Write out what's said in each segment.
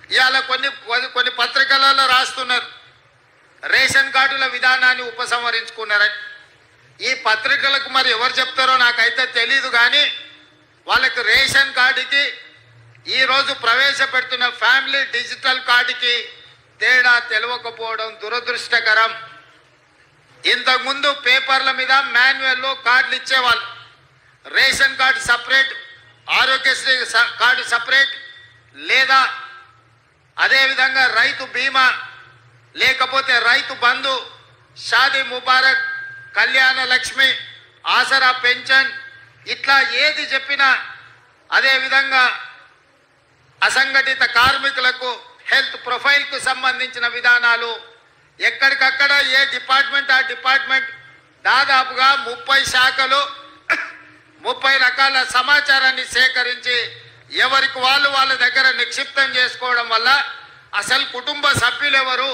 ఇవాళ కొన్ని పత్రికలలో రాస్తున్నారు రేషన్ కార్డుల విధానాన్ని ఉపసంహరించుకున్నారని. ఈ పత్రికలకు మరి ఎవరు చెప్తారో నాకైతే తెలీదు, కానీ వాళ్ళకి రేషన్ కార్డుకి ఈరోజు ప్రవేశపెడుతున్న ఫ్యామిలీ డిజిటల్ కార్డుకి తేడా తెలియకపోవడం దురదృష్టకరం. ఇంతకుముందు పేపర్ల మీద మాన్యువల్లో కార్డులు ఇచ్చేవాళ్ళు. Ration card separate, Aarogyasri card separate, లేదా అదేవిధంగా రైతు బీమా, లేకపోతే రైతు బంధు, షాదీ ముబారక్, కళ్యాణ లక్ష్మి, ఆసరా పెన్షన్, ఇట్లా ఏది చెప్పినా, అదేవిధంగా అసంఘటిత కార్మికులకు హెల్త్ ప్రొఫైల్కు సంబంధించిన విధానాలు ఎక్కడికక్కడ ఏ డిపార్ట్మెంట్ ఆ డిపార్ట్మెంట్ దాదాపుగా 30 శాఖలు 30 రకాల సమాచారాన్ని సేకరించి ఎవరికి వాళ్ళ దగ్గర నిక్షిప్తం చేసుకోవడం వల్ల అసలు కుటుంబ సభ్యులు ఎవరు,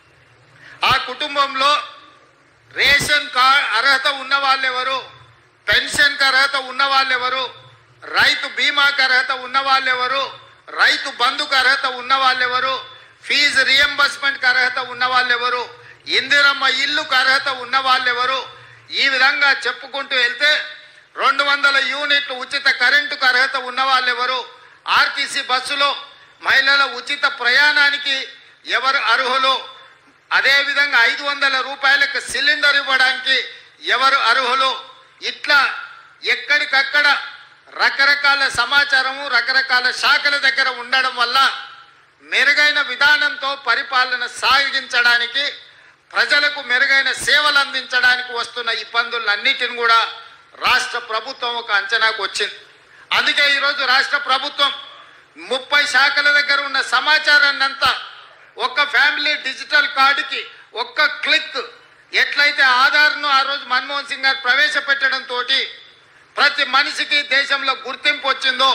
ఆ కుటుంబంలో రేషన్ కార్డు అర్హత ఉన్న వాళ్ళు ఎవరు, పెన్షన్కి అర్హత ఉన్న వాళ్ళు ఎవరు, రైతు బీమాకి అర్హత ఉన్న వాళ్ళు ఎవరు, రైతు బంధుకు అర్హత ఉన్న వాళ్ళు ఎవరు, ఫీజు రియంబర్స్మెంట్కి అర్హత ఉన్న వాళ్ళు ఎవరు, ఇందిరమ్మ ఇల్లుకు అర్హత ఉన్న వాళ్ళు ఎవరు, ఈ విధంగా చెప్పుకుంటూ వెళ్తే 200 యూనిట్లు ఉచిత కరెంటుకు అర్హత ఉన్న వాళ్ళు ఎవరు, ఆర్టీసీ బస్సులో మహిళల ఉచిత ప్రయాణానికి ఎవరు అర్హులు, అదేవిధంగా 500 రూపాయలకు సిలిండర్ ఇవ్వడానికి ఎవరు అర్హులు, ఇట్లా ఎక్కడికక్కడ రకరకాల సమాచారము రకరకాల శాఖల దగ్గర ఉండడం వల్ల మెరుగైన విధానంతో పరిపాలన సాగించడానికి, ప్రజలకు మెరుగైన సేవలు అందించడానికి వస్తున్న ఇబ్బందులన్నిటిని కూడా రాష్ట్ర ప్రభుత్వం ఒక అంచనాకు వచ్చింది. అందుకే ఈరోజు రాష్ట్ర ప్రభుత్వం 30 శాఖల దగ్గర ఉన్న సమాచారాన్ని అంతా ఒక్క ఫ్యామిలీ డిజిటల్ కార్డుకి ఒక్క క్లిక్, ఎట్లయితే ఆధార్ను ఆ రోజు మన్మోహన్ సింగ్ గారు ప్రవేశపెట్టడంతో ప్రతి మనిషికి దేశంలో గుర్తింపు వచ్చిందో,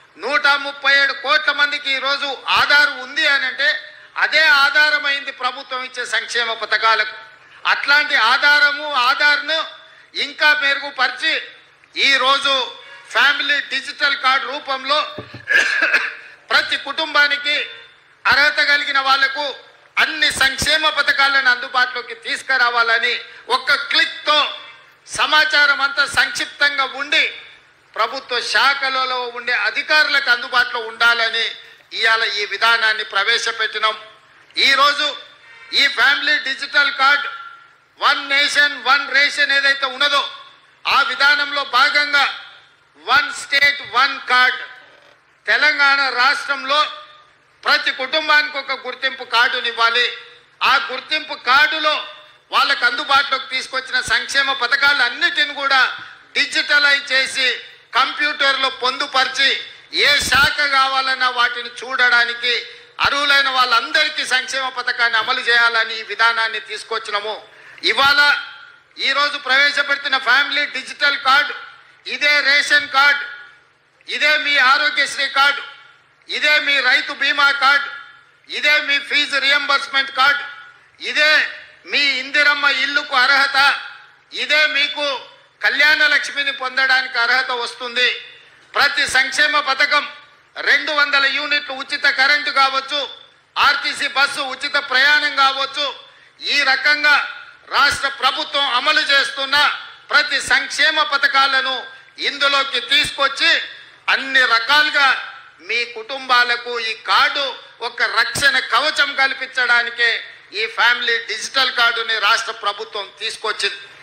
137 కోట్ల మందికి ఈరోజు ఆధార్ ఉంది అని అంటే అదే ఆధారమైంది ప్రభుత్వం ఇచ్చే సంక్షేమ పథకాలకు. అట్లాంటి ఆధార్ను ఇంకా మెరుగుపరిచి ఈరోజు ఫ్యామిలీ డిజిటల్ కార్డు రూపంలో ప్రతి కుటుంబానికి అర్హత కలిగిన వాళ్లకు అన్ని సంక్షేమ పథకాలను అందుబాటులోకి తీసుకురావాలని ఒక్క క్లిక్తో సమాచారం అంతా సంక్షిప్తంగా ఉండి ప్రభుత్వ శాఖలలో ఉండే అధికారులకు అందుబాటులో ఉండాలని ఇవాళ ఈ విధానాన్ని ప్రవేశపెట్టినాం. ఈరోజు ఈ family digital card 1 nation 1 ration ఏదైతే ఉన్నదో ఆ విధానంలో భాగంగా 1 స్టేట్ 1 కార్డ్, తెలంగాణ రాష్ట్రంలో ప్రతి కుటుంబానికి ఒక గుర్తింపు కార్డునివ్వాలి. ఆ గుర్తింపు కార్డులో వాళ్ళకు అందుబాటులోకి తీసుకొచ్చిన సంక్షేమ పథకాలు అన్నిటిని కూడా డిజిటలైజ్ చేసి కంప్యూటర్లో పొందుపరిచి ఏ శాఖ కావాలన్నా వాటిని చూడడానికి అర్హులైన వాళ్ళందరికీ సంక్షేమ పథకాన్ని అమలు చేయాలని ఈ విధానాన్ని తీసుకొచ్చినాము. ఇవాళ ఈరోజు ప్రవేశపెడుతున్న ఫ్యామిలీ డిజిటల్ కార్డు, ఇదే రేషన్ కార్డు, ఇదే మీ ఆరోగ్యశ్రీ కార్డు, ఇదే మీ రైతు బీమా కార్డు, ఇదే మీ ఫీజు రియంబర్స్మెంట్ కార్డు, ఇదే మీ ఇందిరమ్మ ఇల్లుకు అర్హత, ఇదే మీకు కళ్యాణ లక్ష్మిని పొందడానికి అర్హత వస్తుంది. ప్రతి సంక్షేమ పథకం 200 యూనిట్లు ఉచిత కరెంటు కావచ్చు, ఆర్టీసీ బస్సు ఉచిత ప్రయాణం కావచ్చు, ఈ రకంగా రాష్ట్ర ప్రభుత్వం అమలు చేస్తున్న ప్రతి సంక్షేమ పథకాలను ఇందులోకి తీసుకొచ్చి అన్ని రకాలుగా మీ కుటుంబాలకు ఈ కార్డు ఒక రక్షణ కవచం కల్పించడానికే ఈ ఫ్యామిలీ డిజిటల్ కార్డుని రాష్ట్ర ప్రభుత్వం తీసుకొచ్చింది.